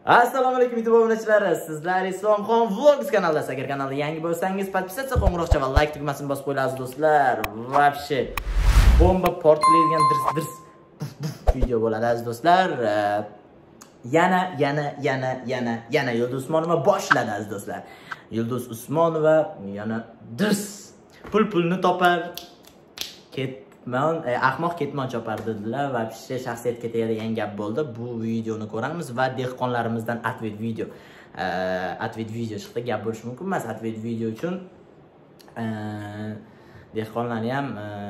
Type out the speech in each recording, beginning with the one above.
Assalomu alaykum YouTube obunachilari. Sizlar Islomxon Vlogs kanalida, agar kanalga yangi bo'lsangiz, podpisatsiya qo'ng'iroqcha va like tugmasini bosib qo'yasiz do'stlar. Вообще bomba portlaydigan dirs video bo'ladi aziz do'stlar. Yana Yulduz Usmonova boshladi aziz do'stlar. Yulduz Usmonova yana dirs pulni topar ahmoq ketmon chopar dedilar va shaxsiyatga tegadigan gap bo'ldi. Bu videoni ko'ramiz va dehqonlarimizdan atvet video chiqdi. Gap bo'lishi mumkin emas. Atvet video uchun dehqonlarni ham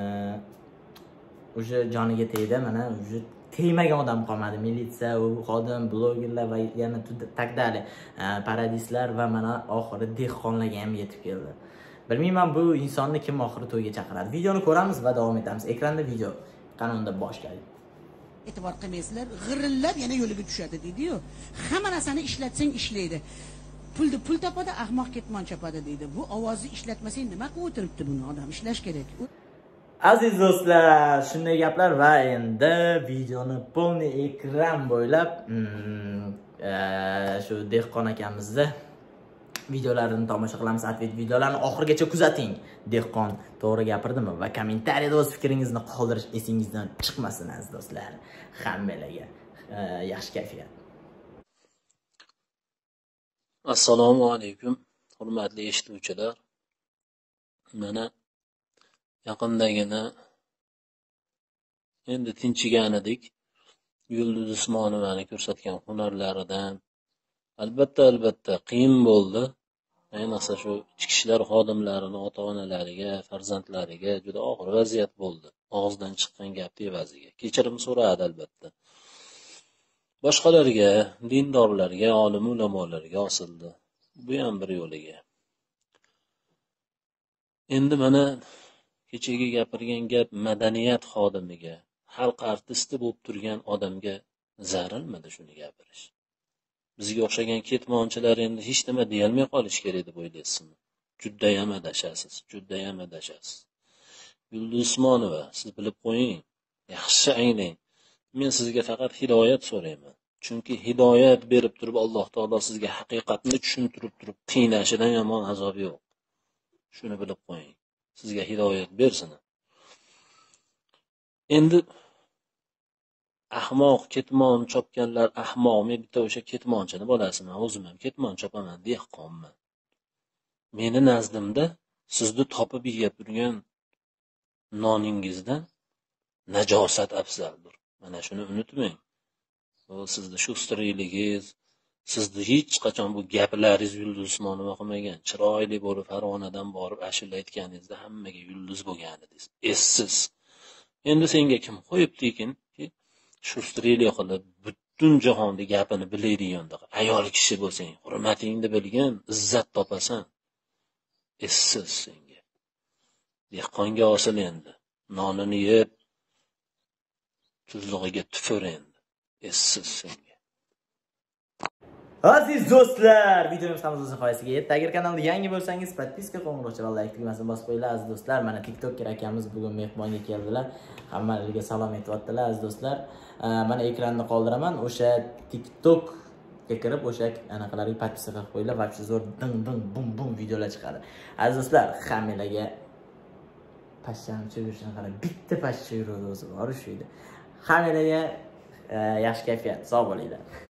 o'sha joniga tegdi. Mana o'sha tegmagan odam qolmadi. Militsiya, xodim, blogerlar va yana takdali paradislar va mana oxiri dehqonlarga ham yetib keldi. Bilmayman bu insonni kim oxiri to'yga chaqiradi. Videoni ko'ramiz va davom etamiz. Ekranda video qanunda boshlaydi. E'tibor qilmaysizlar, g'irillab yana yo'liga tushadi deydi-yu. Hamma narsani ishlatsang ishlaydi. Pul topadi, ahmoq ketmon chopadi deydi. Bu ovozni ishlatmasang nima qilib o'tiribdi buni odam? Ishlash kerak. Aziz do'stlar, shunday gaplar va endi videoni polniy ekran bo'ylab shu dehqon akamizni videolarini tomosha qilamiz. Atvet videolarini oxirigacha kuzating. Dehqon to'g'ri gapirdimi? Va kommentariyada o'z fikringizni qoldirish esingizdan chiqmasin aziz do'stlar. Hammalarga yaxshi kayfiyat. Assalomu alaykum, hurmatli eshituvchilar. Mana yaqindagina endi tinchigan edik. Yulduz Usmonovani ko'rsatgan hunarlaridan albatta qiyin bo'ldi. Ayniqsa shu ichki ishlar xodimlarini ota-onalariga, farzandlariga juda og'ir vaziyat bo'ldi. Og'izdan chiqqan gapning evaziga kechirim so'radi albatta. Boshqalarga, dindorlarga, olim ulamolarga osildi. Bu ham bir yo'liga. Endi mana kechagi gapirgan gap madaniyat xodimiga, xalq artisti bo'lib turgan odamga zarilmidi shuni gapirish. Bizga o'xshagan ketmonchilar endi hech nima deyolmay qolish kerak deb o'ylaysizmi? Juddayam adashasiz. Yulduz Usmonova, siz bilib qo'ying, yaxshi anglang. Men sizga faqat hidoyat so'rayman. Chunki hidoyat berib turib Alloh taolo sizga haqiqatni tushuntirib turib qiynashidan yomon azob yo'q. Shuni bilib qo'ying. Sizga hidoyat bersin. Endi ahmoq ketmon chopganlar ahmoqmi? Bitta o'sha ketmonchini bolasiman, o'zim ham ketmon chopaman, dehqonman. Meni nazdimda sizni topib yeb turgan noningizdan najosat afzaldir. Mana shuni unutmang. O sizni shustriligingiz, sizni hech qachon bu gaplaringiz Yulduz Usmonova qilmagan. Chiroyli bo'lib Farg'onadan borib ashula aytganingizda hammaga yulduz bo'lganidingiz. Essiz. Endi senga kim qo'yibdi ekan? Shustrili qilib butun jahonda gapini biladigan ayol kishi bo'lsang, hurmatingni bilgan, izzat topasan. Essiz senga. Dehqonga osil endi. Nonini yeb, tuzlig'iga tufur endi. Essiz senga. Aziz do'stlar, videomiz ham o'z nihoyasiga yetdi. Agar kanalga yangi bo'lsangiz, podpiska qo'ng'iroqcha va like tugmasini bosib qo'yinglar aziz do'stlar. Mana TikToker akamiz bugun mehmonga keldilar. Hammalarga salom aytyaptilar aziz do'stlar. Mana ekranni qoldiraman. O'sha TikTokga kirib, o'sha anaqalarga podpiska qilib qo'yinglar. Va shu zo'r bum videolar chiqadi. Aziz do'stlar, hammalarga pashshamchi yurishini qarang. Bitta pashsha yuradi o'zi bor shu yerda. Hammalarga yaxshi kayfiyat, sog' bo'linglar.